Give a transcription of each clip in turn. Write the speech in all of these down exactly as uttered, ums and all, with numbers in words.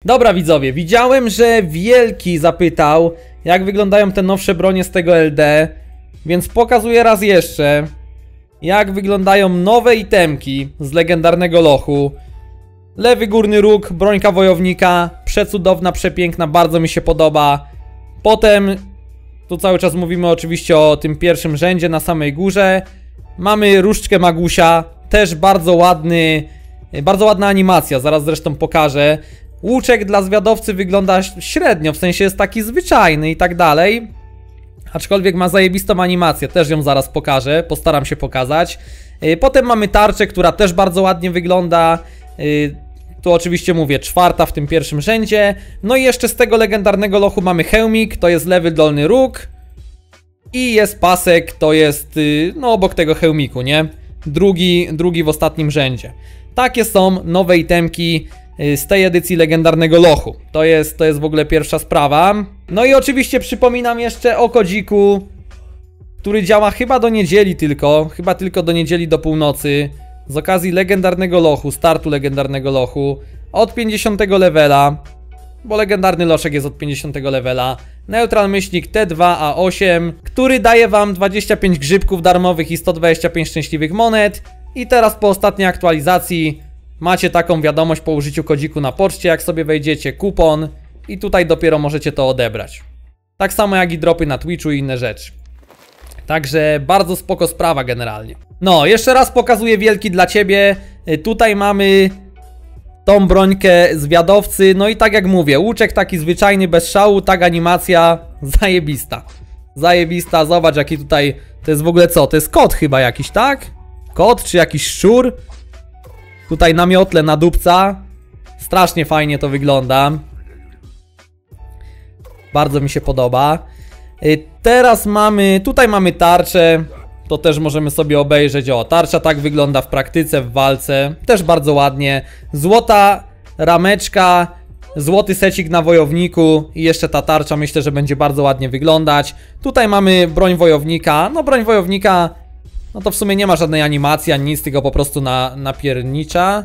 Dobra widzowie, widziałem, że Wielki zapytał, jak wyglądają te nowsze bronie z tego L D, więc pokazuję raz jeszcze, jak wyglądają nowe itemki z legendarnego lochu. Lewy górny róg, brońka wojownika, przecudowna, przepiękna, bardzo mi się podoba. Potem, tu cały czas mówimy oczywiście o tym pierwszym rzędzie na samej górze. Mamy różdżkę Magusia, też bardzo ładny, bardzo ładna animacja, zaraz zresztą pokażę. Łuczek dla zwiadowcy wygląda średnio, w sensie jest taki zwyczajny i tak dalej. Aczkolwiek ma zajebistą animację, też ją zaraz pokażę, postaram się pokazać. Potem mamy tarczę, która też bardzo ładnie wygląda. Tu oczywiście mówię, czwarta w tym pierwszym rzędzie. No i jeszcze z tego legendarnego lochu mamy hełmik, to jest lewy dolny róg. I jest pasek, to jest no obok tego hełmiku, nie? Drugi, drugi w ostatnim rzędzie. Takie są nowe itemki z tej edycji legendarnego lochu. To jest, to jest w ogóle pierwsza sprawa. No i oczywiście przypominam jeszcze o kodziku, który działa chyba do niedzieli tylko. Chyba tylko do niedzieli do północy. Z okazji legendarnego lochu, startu legendarnego lochu. Od pięćdziesiątego levela. Bo legendarny loszek jest od pięćdziesiątego levela. Neutral myślnik T dwa A osiem, który daje wam dwadzieścia pięć grzybków darmowych i sto dwadzieścia pięć szczęśliwych monet. I teraz po ostatniej aktualizacji macie taką wiadomość po użyciu kodziku na poczcie, jak sobie wejdziecie, kupon i tutaj dopiero możecie to odebrać. Tak samo jak i dropy na Twitchu i inne rzeczy. Także bardzo spoko sprawa generalnie. No, jeszcze raz pokazuję Wielki dla ciebie. Tutaj mamy tą brońkę zwiadowcy. No i tak jak mówię, łuczek taki zwyczajny, bez szału, tak animacja zajebista. Zajebista, zobacz jaki tutaj, to jest w ogóle co? To jest kot chyba jakiś, tak? Kot czy jakiś szczur? Tutaj na miotle, na dupca. Strasznie fajnie to wygląda. Bardzo mi się podoba. Teraz mamy, tutaj mamy tarczę. To też możemy sobie obejrzeć. O, tarcza tak wygląda w praktyce, w walce. Też bardzo ładnie. Złota rameczka, złoty secik na wojowniku. I jeszcze ta tarcza myślę, że będzie bardzo ładnie wyglądać. Tutaj mamy broń wojownika. No broń wojownika, no to w sumie nie ma żadnej animacji ani nic, tylko po prostu na, napiernicza.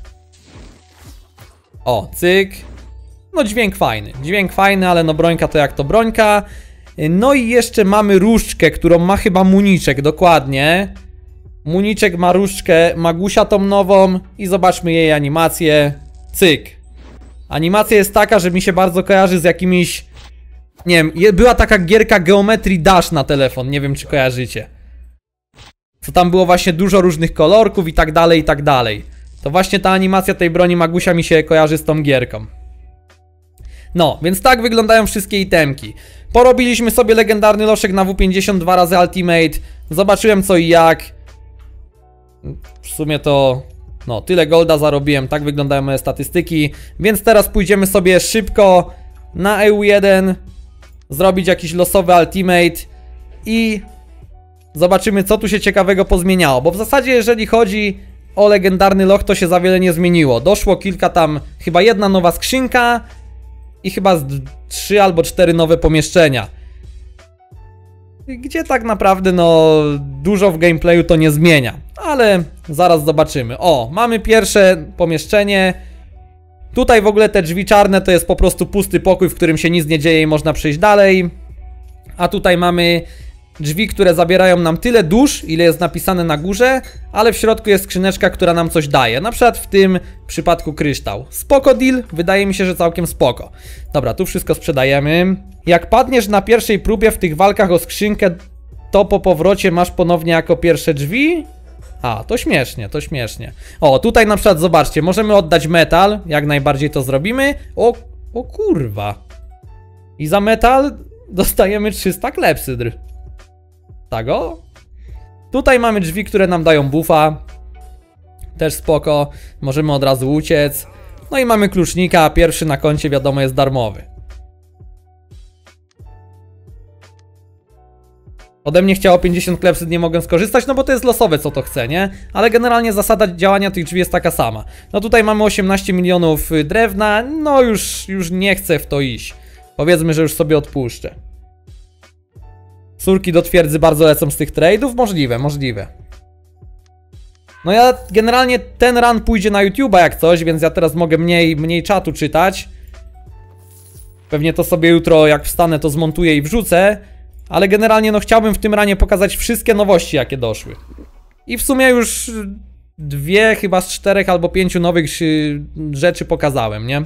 O, cyk. No dźwięk fajny, dźwięk fajny, ale no brońka to jak to brońka. No i jeszcze mamy różdżkę, którą ma chyba Municzek, dokładnie. Municzek ma różdżkę Magusia tą nową i zobaczmy jej animację. Cyk. Animacja jest taka, że mi się bardzo kojarzy z jakimiś... Nie wiem, była taka gierka Geometry Dash na telefon, nie wiem czy kojarzycie. Co tam było właśnie dużo różnych kolorków i tak dalej, i tak dalej. To właśnie ta animacja tej broni Magusia mi się kojarzy z tą gierką. No, więc tak wyglądają wszystkie itemki. Porobiliśmy sobie legendarny loszek na W pięćdziesiąt dwa razy Ultimate. Zobaczyłem co i jak. W sumie to... No, tyle golda zarobiłem, tak wyglądają moje statystyki. Więc teraz pójdziemy sobie szybko na E U jeden. Zrobić jakiś losowy Ultimate. I... zobaczymy co tu się ciekawego pozmieniało. Bo w zasadzie jeżeli chodzi o legendarny loch, to się za wiele nie zmieniło. Doszło kilka tam... chyba jedna nowa skrzynka. I chyba z trzy albo cztery nowe pomieszczenia. Gdzie tak naprawdę no dużo w gameplayu to nie zmienia. Ale zaraz zobaczymy. O, mamy pierwsze pomieszczenie. Tutaj w ogóle te drzwi czarne to jest po prostu pusty pokój, w którym się nic nie dzieje i można przejść dalej. A tutaj mamy drzwi, które zabierają nam tyle dusz, ile jest napisane na górze, ale w środku jest skrzyneczka, która nam coś daje. Na przykład w tym przypadku kryształ. Spoko deal, wydaje mi się, że całkiem spoko. Dobra, tu wszystko sprzedajemy. Jak padniesz na pierwszej próbie w tych walkach o skrzynkę, to po powrocie masz ponownie jako pierwsze drzwi? A, to śmiesznie, to śmiesznie. O, tutaj na przykład zobaczcie, możemy oddać metal, jak najbardziej to zrobimy. O, o kurwa. I za metal dostajemy trzysta klepsydr. Tak o? Tutaj mamy drzwi, które nam dają buffa. Też spoko. Możemy od razu uciec. No i mamy klucznika. Pierwszy na koncie wiadomo jest darmowy. Ode mnie chciało pięćdziesiąt klepsyd, nie mogę skorzystać, no bo to jest losowe co to chce, nie? Ale generalnie zasada działania tych drzwi jest taka sama. No tutaj mamy osiemnaście milionów drewna. No już, już nie chcę w to iść. Powiedzmy, że już sobie odpuszczę. Córki do twierdzy bardzo lecą z tych trade'ów? Możliwe, możliwe. No ja generalnie ten run pójdzie na YouTube'a jak coś, więc ja teraz mogę mniej, mniej czatu czytać. Pewnie to sobie jutro, jak wstanę, to zmontuję i wrzucę. Ale generalnie no chciałbym w tym ranie pokazać wszystkie nowości, jakie doszły. I w sumie już dwie, chyba z czterech albo pięciu nowych rzeczy pokazałem, nie?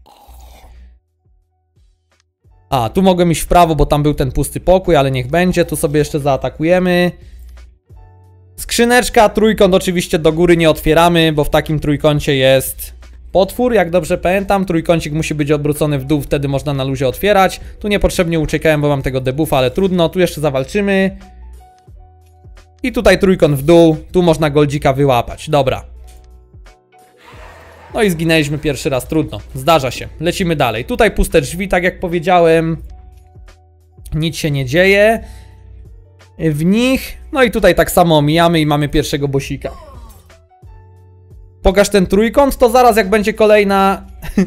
A, tu mogłem iść w prawo, bo tam był ten pusty pokój, ale niech będzie. Tu sobie jeszcze zaatakujemy. Skrzyneczka, trójkąt oczywiście do góry nie otwieramy, bo w takim trójkącie jest potwór, jak dobrze pamiętam. Trójkącik musi być obrócony w dół, wtedy można na luzie otwierać. Tu niepotrzebnie uciekałem, bo mam tego debuffa, ale trudno. Tu jeszcze zawalczymy. I tutaj trójkąt w dół, tu można goldzika wyłapać. Dobra. No i zginęliśmy pierwszy raz, trudno, zdarza się. Lecimy dalej. Tutaj puste drzwi, tak jak powiedziałem. Nic się nie dzieje w nich. No i tutaj tak samo omijamy i mamy pierwszego bossika. Pokaż ten trójkąt, to zaraz jak będzie kolejna...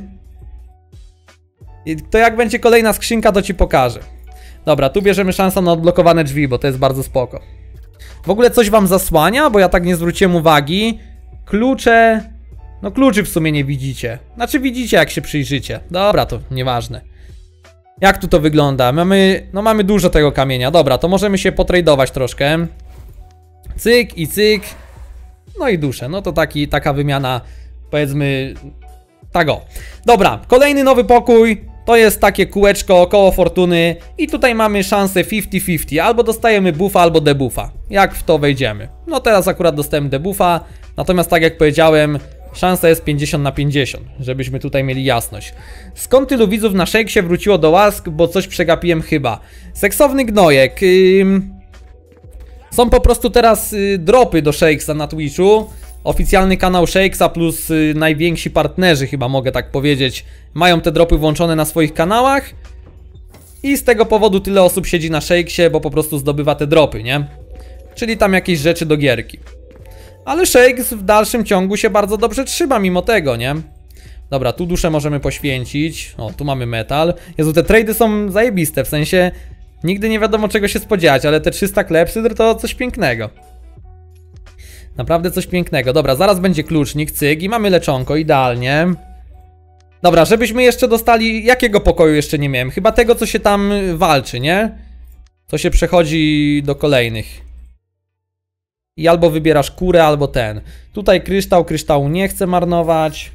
to jak będzie kolejna skrzynka, to ci pokażę. Dobra, tu bierzemy szansę na odblokowane drzwi, bo to jest bardzo spoko. W ogóle coś wam zasłania, bo ja tak nie zwróciłem uwagi. Klucze... No kluczy w sumie nie widzicie. Znaczy widzicie, jak się przyjrzycie. Dobra, to nieważne. Jak tu to wygląda? Mamy... No mamy dużo tego kamienia. Dobra, to możemy się potradować troszkę. Cyk i cyk. No i duszę. No to taki, taka wymiana, powiedzmy... Tak o. Dobra, kolejny nowy pokój. To jest takie kółeczko koło fortuny. I tutaj mamy szansę pięćdziesiąt pięćdziesiąt. Albo dostajemy buffa, albo debuffa. Jak w to wejdziemy? No teraz akurat dostałem debuffa. Natomiast tak jak powiedziałem, szansa jest pięćdziesiąt na pięćdziesiąt, żebyśmy tutaj mieli jasność. Skąd tylu widzów na Shakesie wróciło do łask, bo coś przegapiłem chyba. Seksowny gnojek. Ym... Są po prostu teraz y, dropy do Shakesa na Twitchu. Oficjalny kanał Shakesa plus y, najwięksi partnerzy, chyba mogę tak powiedzieć, mają te dropy włączone na swoich kanałach. I z tego powodu tyle osób siedzi na Shakesie, bo po prostu zdobywa te dropy, nie? Czyli tam jakieś rzeczy do gierki. Ale Shakes w dalszym ciągu się bardzo dobrze trzyma mimo tego, nie? Dobra, tu duszę możemy poświęcić. O, tu mamy metal. Jezu, te trady są zajebiste, w sensie nigdy nie wiadomo czego się spodziewać, ale te trzysta klepsydr to coś pięknego. Naprawdę coś pięknego. Dobra, zaraz będzie klucznik, cyk i mamy leczonko, idealnie. Dobra, żebyśmy jeszcze dostali... Jakiego pokoju jeszcze nie miałem? Chyba tego, co się tam walczy, nie? Co się przechodzi do kolejnych. I albo wybierasz kurę, albo ten. Tutaj kryształ, kryształu nie chcę marnować.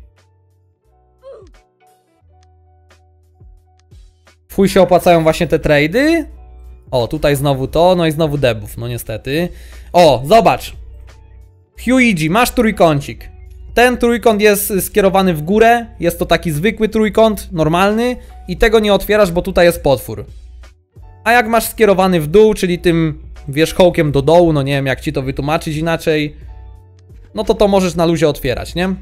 Fuj się opłacają właśnie te trady. O, tutaj znowu to, no i znowu debuff, no niestety. O, zobacz. Huigi, masz trójkącik. Ten trójkąt jest skierowany w górę. Jest to taki zwykły trójkąt, normalny. I tego nie otwierasz, bo tutaj jest potwór. A jak masz skierowany w dół, czyli tym wierzchołkiem do dołu, no nie wiem jak ci to wytłumaczyć inaczej, no to to możesz na luzie otwierać, nie?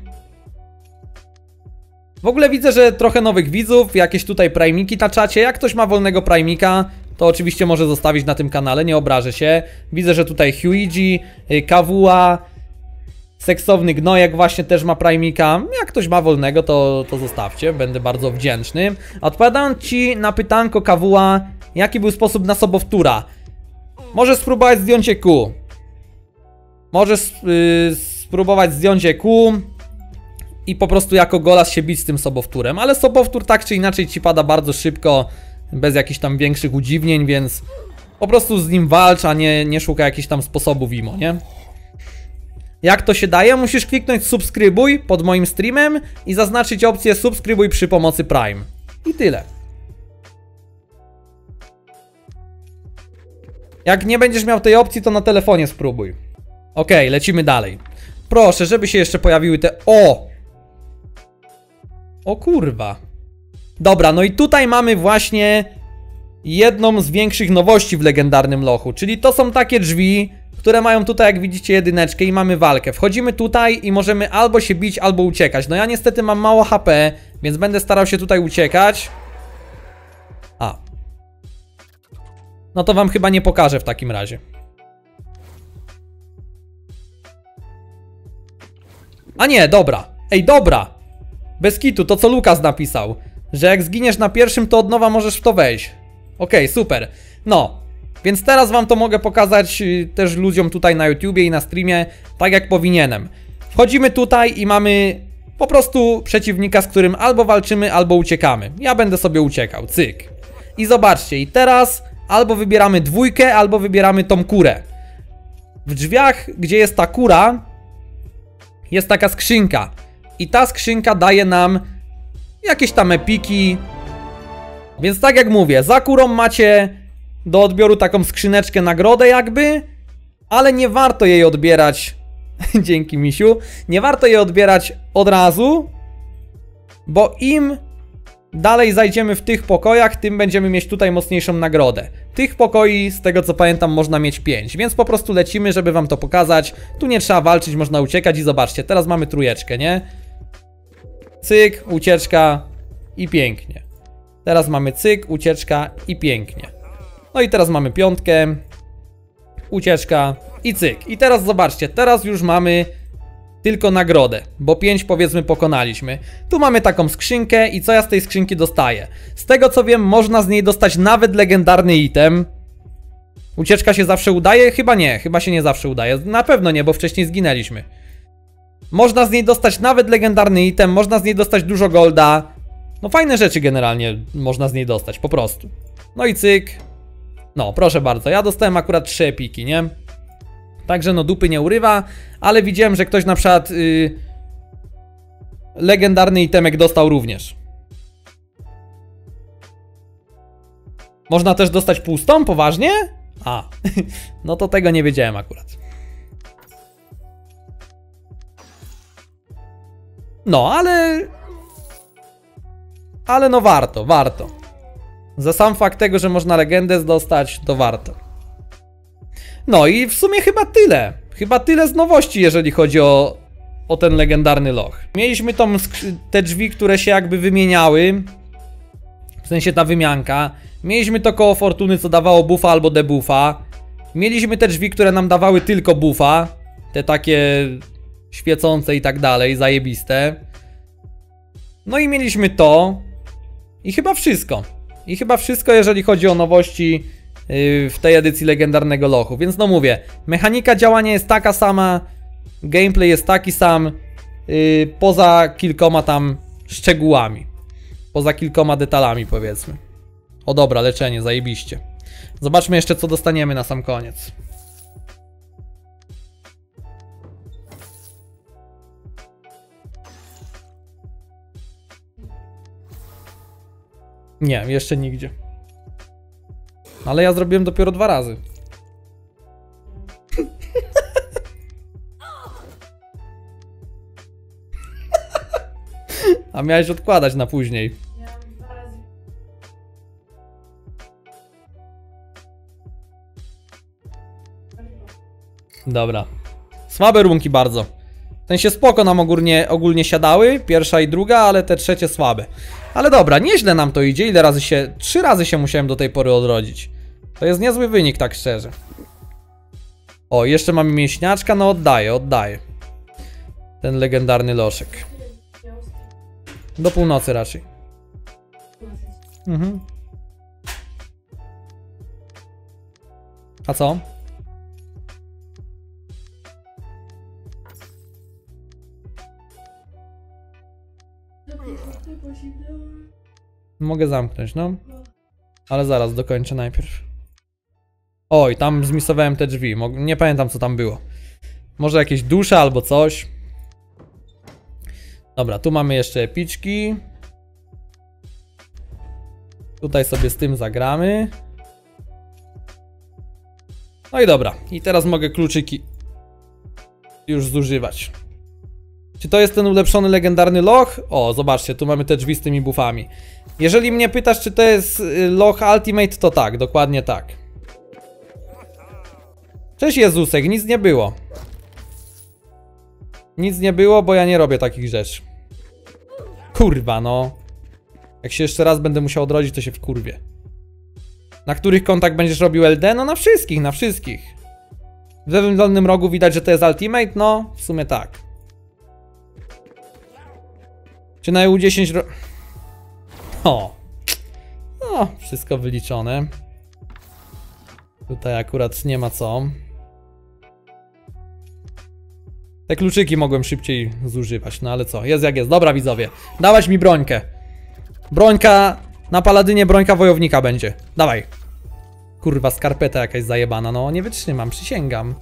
W ogóle widzę, że trochę nowych widzów, jakieś tutaj primiki na czacie. Jak ktoś ma wolnego primika, to oczywiście może zostawić na tym kanale, nie obrażę się. Widzę, że tutaj Huigi, Kawua, seksowny gnojek właśnie też ma primika. Jak ktoś ma wolnego, to, to zostawcie, będę bardzo wdzięczny. Odpowiadając ci na pytanko, Kawua, jaki był sposób na sobowtóra? Możesz spróbować zdjąć E Q. Możesz yy, spróbować zdjąć E Q i po prostu jako golas się bić z tym sobowtórem. Ale sobowtór tak czy inaczej ci pada bardzo szybko, bez jakichś tam większych udziwnień, więc po prostu z nim walcz, a nie, nie szuka jakichś tam sposobów imo, nie? Jak to się daje? Musisz kliknąć subskrybuj pod moim streamem i zaznaczyć opcję subskrybuj przy pomocy Prime. I tyle. Jak nie będziesz miał tej opcji, to na telefonie spróbuj. Okej, lecimy dalej. Proszę, żeby się jeszcze pojawiły te... O! O kurwa. Dobra, no i tutaj mamy właśnie jedną z większych nowości w legendarnym lochu. Czyli to są takie drzwi, które mają tutaj, jak widzicie, jedyneczkę i mamy walkę. Wchodzimy tutaj i możemy albo się bić, albo uciekać. No ja niestety mam mało H P, więc będę starał się tutaj uciekać. A. No to wam chyba nie pokażę w takim razie. A nie, dobra. Ej, dobra. Bez kitu, to co Lukas napisał. Że jak zginiesz na pierwszym, to od nowa możesz w to wejść. Okej, super. No, więc teraz wam to mogę pokazać też ludziom tutaj na YouTubie i na streamie, tak jak powinienem. Wchodzimy tutaj i mamy Po prostu przeciwnika, z którym albo walczymy, albo uciekamy. Ja będę sobie uciekał, cyk. I zobaczcie, i teraz albo wybieramy dwójkę, albo wybieramy tą kurę. W drzwiach, gdzie jest ta kura, jest taka skrzynka. I ta skrzynka daje nam jakieś tam epiki. Więc tak jak mówię, za kurą macie do odbioru taką skrzyneczkę, nagrodę jakby, ale nie warto jej odbierać. Dzięki, misiu. Nie warto jej odbierać od razu, bo im dalej zajdziemy w tych pokojach, tym będziemy mieć tutaj mocniejszą nagrodę. Tych pokoi, z tego co pamiętam, można mieć pięć, więc po prostu lecimy, żeby wam to pokazać. Tu nie trzeba walczyć, można uciekać i zobaczcie, teraz mamy trójeczkę, nie? Cyk, ucieczka i pięknie. Teraz mamy cyk, ucieczka i pięknie. No i teraz mamy piątkę, ucieczka i cyk. I teraz zobaczcie, teraz już mamy tylko nagrodę, bo pięć powiedzmy pokonaliśmy. Tu mamy taką skrzynkę i co ja z tej skrzynki dostaję? Z tego co wiem, można z niej dostać nawet legendarny item. Ucieczka się zawsze udaje? Chyba nie, chyba się nie zawsze udaje. Na pewno nie, bo wcześniej zginęliśmy. Można z niej dostać nawet legendarny item, można z niej dostać dużo golda. No fajne rzeczy generalnie można z niej dostać, po prostu. No i cyk. No, proszę bardzo, ja dostałem akurat trzy epiki, nie? Także no dupy nie urywa, ale widziałem, że ktoś na przykład yy, legendarny itemek dostał również. Można też dostać pustą, poważnie? A, no to tego nie wiedziałem akurat. No, ale... Ale no warto, warto. Za sam fakt tego, że można legendę dostać, to warto. No i w sumie chyba tyle. Chyba tyle z nowości, jeżeli chodzi o, o ten legendarny loch. Mieliśmy tą, te drzwi, które się jakby wymieniały. W sensie ta wymianka. Mieliśmy to koło fortuny, co dawało buffa albo debuffa. Mieliśmy te drzwi, które nam dawały tylko buffa. Te takie świecące i tak dalej, zajebiste. No i mieliśmy to. I chyba wszystko. I chyba wszystko, jeżeli chodzi o nowości w tej edycji legendarnego lochu. Więc no mówię, mechanika działania jest taka sama, gameplay jest taki sam, yy, poza kilkoma tam szczegółami, poza kilkoma detalami, powiedzmy. O dobra, leczenie, zajebiście. Zobaczmy jeszcze, co dostaniemy na sam koniec. Nie, jeszcze nigdzie. Ale ja zrobiłem dopiero dwa razy. A miałeś odkładać na później. Dobra. Słabe runki bardzo. W sensie spoko nam ogólnie, ogólnie siadały, pierwsza i druga, ale te trzecie słabe. Ale dobra, nieźle nam to idzie. Ile razy się... Trzy razy się musiałem do tej pory odrodzić. To jest niezły wynik, tak szczerze. O, jeszcze mamy mięśniaczka, no oddaję, oddaję. Ten legendarny loszek. Do północy raczej. Mhm. A co? Mogę zamknąć, no. Ale zaraz, dokończę najpierw. Oj, tam zmisowałem te drzwi. Nie pamiętam, co tam było. Może jakieś dusze albo coś. Dobra, tu mamy jeszcze epiczki. Tutaj sobie z tym zagramy. No i dobra. I teraz mogę kluczyki już zużywać. Czy to jest ten ulepszony legendarny loch? O, zobaczcie, tu mamy te drzwi z tymi buffami. Jeżeli mnie pytasz, czy to jest loch Ultimate, to tak, dokładnie tak. Cześć Jezusek, nic nie było. Nic nie było, bo ja nie robię takich rzeczy. Kurwa, no. Jak się jeszcze raz będę musiał odrodzić, to się wkurwię. Na których kontach będziesz robił L D? No na wszystkich, na wszystkich. W lewym dolnym rogu widać, że to jest Ultimate? No, w sumie tak. Czy na E U dziesięć ro... O. No, wszystko wyliczone. Tutaj akurat nie ma co. Te kluczyki mogłem szybciej zużywać, no ale co, jest jak jest. Dobra widzowie, dawać mi brońkę. Brońka, na paladynie brońka wojownika będzie. Dawaj. Kurwa, skarpeta jakaś zajebana, no nie wytrzymam, przysięgam.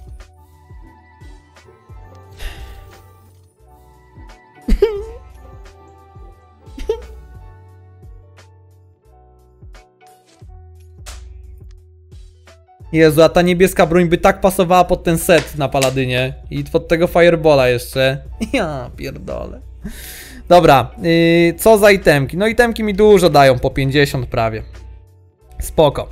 Jezu, a ta niebieska broń by tak pasowała pod ten set na paladynie. I pod tego firebola jeszcze. Ja pierdolę. Dobra, yy, co za itemki? No itemki mi dużo dają, po pięćdziesiąt prawie. Spoko.